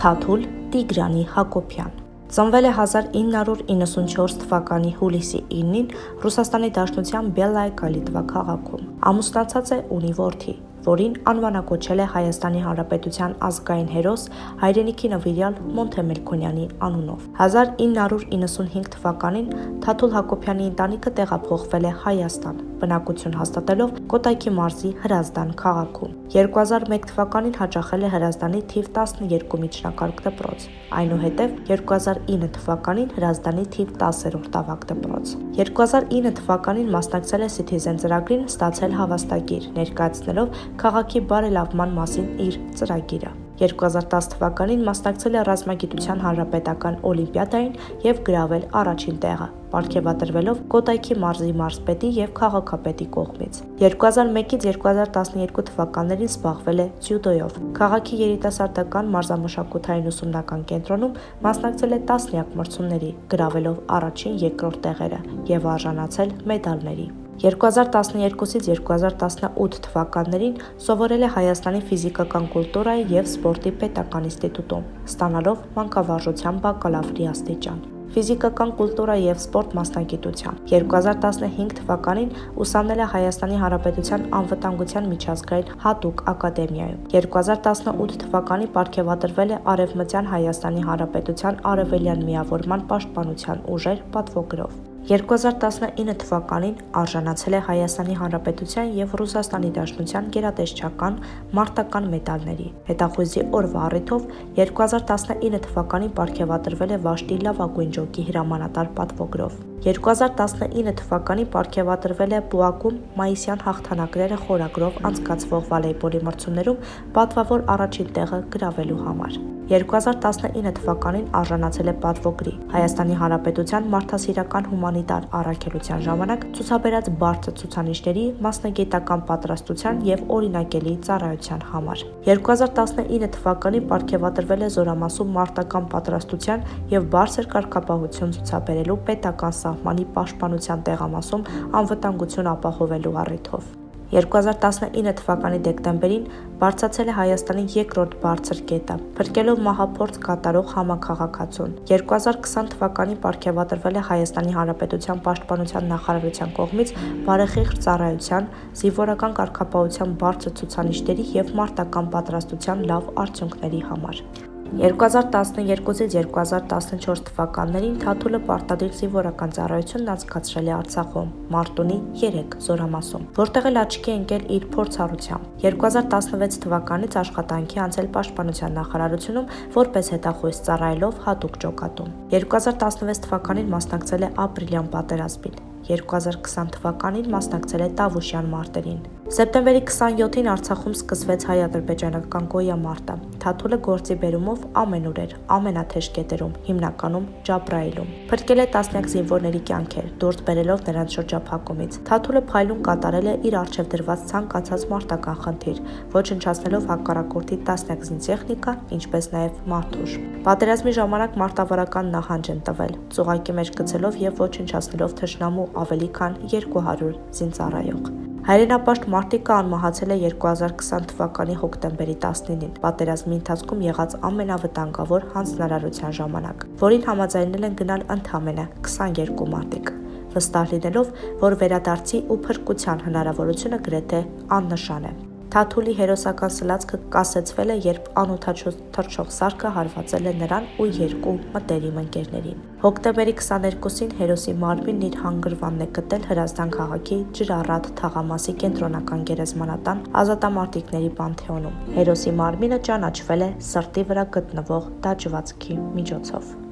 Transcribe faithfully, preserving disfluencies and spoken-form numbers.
Թաթուլ Տիգրանի Հակոբյան ծնվել է հազար ինը հարյուր իննսունչորս թվականի հուլիսի ինին Ռուսաստանի Դաշնության Բելայկա Լիտվա քաղաքում։ Ամուսնացած է, ունի որդի, որին անվանակոչել է Հայաստանի Հանրապետության ազգային հերոս հայրենիքի նվիրյալ Մոնթե Մելքոնյանի անունով։ հազար ինը հարյուր իննսունհինգ թվականին Թաթուլ Հակոբյանի ընտանիքը տեղափոխվել է Հայաստան, բնակություն հաստատելով Կոտայքի մարզի Հրազդան քաղաքում։ երկու հազար մեկ թվականին հաճախել է Հրազդանի թիվ տասներկու միջնակարգ դպրոց, այնուհետև երկու հազար ինը թվականին Հրազդանի թիվ տասերորդ ավագ դպրոց։ երկու հազար ինը թվականին մասնակցել է Citizen ծրագրին, ստացել հավաստագիր, ներկայացնելով քաղաքի բարելավման մասին իր ծրագիրը։ երկու հազար տաս թվականին մասնակցել է ռազմագիտության հանրապետական օլիմպիադային և գրավել առաջին տեղը, պարգևատրվելով Կոտայքի մարզի մարզպետի և քաղաքապետի կողմից։ երկու հազար մեկից երկու հազար տասներկու թվականներին զբաղվել է ձյուդոյով։ Քաղաքի երիտասարդական մարզամշակութային ուսումնական կենտրոնում մասնակցել է տասնյակ մրցումների, գրավելով առաջին, երկրորդ տեղերը և արժանացել մեդալների։ երկու հազար տասներկուից երկու հազար տասնութ թվականներին սովորել է Հայաստանի ֆիզիկական կուլտուրայի և սպորտի պետական ինստիտուտում, ստանալով մանկավարժության բակալավրի աստիճան։ Ֆիզիկական կուլտուրա և սպորտ մասնագիտությամբ երկու հազար տասնհինգ թվականին ուսանել է Հայաստանի Հանրապետության անվտանգության միջազգային հատուկ ակադեմիայում։ երկու հազար տասնութ թվականին պարգևատրվել է Արևմտյան Հայաստանի Հանրապետության Արևելյան միավորման պաշտպանության ուժեր պատվոգրով։ երկու հազար տասնինը թվականին արժանացել է Հայաստանի Հանրապետության և Ռուսաստանի Դաշնության գերատեսչական մարտական մեդալների։ Հետախույզի օրվա առիթով երկու հազար տասնինը թվականին պարգևատրվել է Վաշտի լավագույն ջոկի հրամանատար պատվոգրով։ երկու հազար տասնինը թվականին պարգևատրվել է Բուակում մայիսյան հաղթանակները խորագրով անցկացվող վոլեյբոլի մրցումներում պատվավոր առաջին տեղը գրավելու համար։ երկու հազար տասնինը թվականին արժանացել է պատվոգրի Հայաստանի Հանրապետության մարդասիրական հումանիտար առաքելության ժամանակ ցուցաբերած բարձր ցուցանիշների, մասնագիտական պատրաստության և օրինակելի ծառայության համար։ երկու հազար տասնինը թվականին պարգևատրվել է զորամասում մարտական պատրաստության և բարձր կարգապահություն ցուցաբերելու պետական սահմանի պաշտպանության տեղամասում անվտանգություն ապահովելու առիթով։ երկու հազար տասնինը թվականի դեկտեմբերին բարձրացել է Հայաստանի երկրորդ բարձր կետը, փրկելով մահափորձ կատարող համաքաղաքացուն։ երկու հազար քսան թվականին պարգևատրվել է Հայաստանի Հանրապետության պաշտպանության նախարարության կողմից բարեխիղճ ծառայության, զինվորական կարգապահության բարձր ցուցանիշների և մարտական պատրաստության լավ արդյունքների համար։ երկու հազար տասներկուից երկու հազար տասնչորս թվականներին Թաթուլը պարտադիր զինվորական ծառայությունն անցկացրել է Արցախում, Մարտունի երեք զորամասում, որտեղ էլ աչքի է ընկել իր փորձառությամբ։ երկու հազար տասնվեց թվականից աշխատանքի անցել Պաշտպանության նախարարությունում որպես հետախույզ ծառայելով հատուկ ջոկատում։ երկու հազար տասնվեց թվականին մասնակցել է ապրիլյան պատերազմին։ երկու հազար քսան թվականին մասնակցել է Տավուշյան մարտերին։ Սեպտեմբերի քսանյոթին Արցախում սկսվեց հայ-ադրբեջանական գոյամարտը։ Թաթուլը գործի բերումով ամենուր էր, ամենաթեժ կետերում, հիմնականում Ջաբրայիլում։ Փրկել է տասնյակ զինվորների կյանքեր, դուրս բերելով նրանց շրջափակումից։ Թաթուլը փայլուն կատարել է իր առջև դրված ցանկացած մարտական խնդիր, ոչնչացնելով հակառակորդի տասնյակ զինտեխնիկա, ինչպես նաև մարդուժ։ Պատերազմի ժամանակ մարտավարական նահանջ են տվել, ծուղակի մեջ գցելով և ոչնչացնելով թշնամու ավելի քան երկու հարյուր զինծառայող։ Հայրենապաշտ Մարտիկը անմահացել է երկու հազար քսան թվականի հոկտեմբերի տասնինին, պատերազմի ընթացքում եղած ամենավտանգավոր հանձնարարության ժամանակ, որին համաձայնել են գնալ ընդամենը քսաներկու մարտիկ, վստահ լինելով, որ վերադարձի ու փրկության հնարավորությունը գրեթե աննշան է։ Թաթուլի հերոսական սլացքը կասեցվել է, երբ անօդաչու թռչող սարքը հարվածել է նրան ու երկու մտերիմ ընկերներին։ Հոկտեմբերի քսաներկուսին հերոսի մարմինն իր հանգրվանն է գտել Հրազդան քաղաքի Ջրառատ թաղամասի կենտրոնական գերեզմանատան ազատամարտիկների պանթեոնում։ Հերոսի մարմինը ճանաչվել է սրտի վրա գտնվող դաջվածքի միջոցով։